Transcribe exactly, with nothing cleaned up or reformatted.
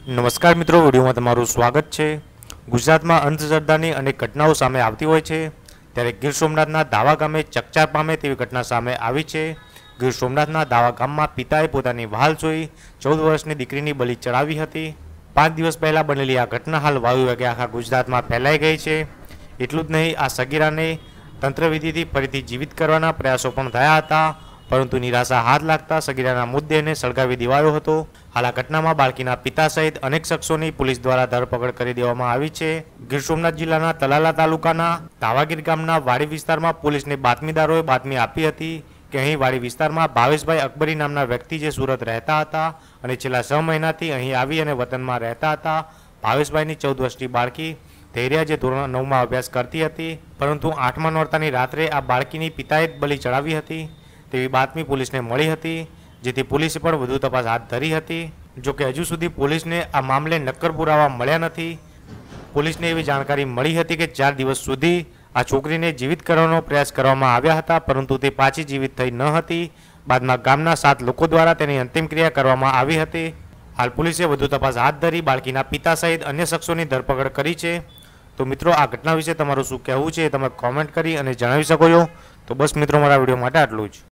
નમસ્કાર મિત્રો, વિડીયોમાં તમારું સ્વાગત છે। ગુજરાતમાં અંધશ્રદ્ધાની અનેક ઘટનાઓ સામે આવતી હોય છે, ત્યારે ગીર સોમનાથના દાવા ગામે ચકચાર પામે તેવી ઘટના સામે આવી છે। ગીર સોમનાથના દાવા ગામમાં પિતાએ પોતાની વહાલ જોઈ ચૌદ વર્ષની દીકરીની બલિ ચડાવી હતી। પાંચ દિવસ પહેલા બનેલી આ ઘટના હાલ વાયુ વેગે આખા ગુજરાતમાં ફેલાઈ ગઈ છે। એટલું જ નહીં, આ સગીરાને તંત્રવિધિથી ફરીથી જીવિત કરવાના પ્રયાસો પણ થયા હતા, પરંતુ નિરાશા હાથ લાગતા સગીરાના મૃતદેહને સળગાવી દેવાયો હતો। હાલ આ ઘટનામાં બાળકીના પિતા સહિત અનેક શખ્સોની પોલીસ દ્વારા ધરપકડ કરી દેવામાં આવી છે। ગીર સોમનાથ જિલ્લાના તલાલા તાલુકાના ધાવાગીર ગામના વાડી વિસ્તારમાં પોલીસને બાતમીદારોએ બાતમી આપી હતી કે અહીં વાડી વિસ્તારમાં ભાવેશભાઈ અકબરી નામના વ્યક્તિ જે સુરત રહેતા હતા અને છેલ્લા છ મહિનાથી અહીં આવી અને વતનમાં રહેતા હતા। ભાવેશભાઈની ચૌદ વર્ષની બાળકી ધૈર્યા જે ધોરણ નવમાં અભ્યાસ કરતી હતી, પરંતુ આઠમા નોરતાની રાત્રે આ બાળકીની પિતાએ જ બલિ ચડાવી હતી તેવી બાતમી પોલીસને મળી હતી, જેથી પોલીસે પણ વધુ તપાસ હાથ ધરી હતી। જોકે હજુ સુધી પોલીસને આ મામલે નક્કર પુરાવા મળ્યા નથી। પોલીસને એવી જાણકારી મળી હતી કે ચાર દિવસ સુધી આ છોકરીને જીવિત કરવાનો પ્રયાસ કરવામાં આવ્યા હતા, પરંતુ તે પાછી જીવિત થઈ ન હતી। બાદમાં ગામના સાત લોકો દ્વારા તેની અંતિમ ક્રિયા કરવામાં આવી હતી। હાલ પોલીસે વધુ તપાસ હાથ ધરી બાળકીના પિતા સહિત અન્ય શખ્સોની ધરપકડ કરી છે। તો મિત્રો, આ ઘટના વિશે તમારું શું કહેવું છે એ તમે કોમેન્ટ કરી અને જણાવી શકો છો। તો બસ મિત્રો, મારા વિડીયો માટે આટલું જ।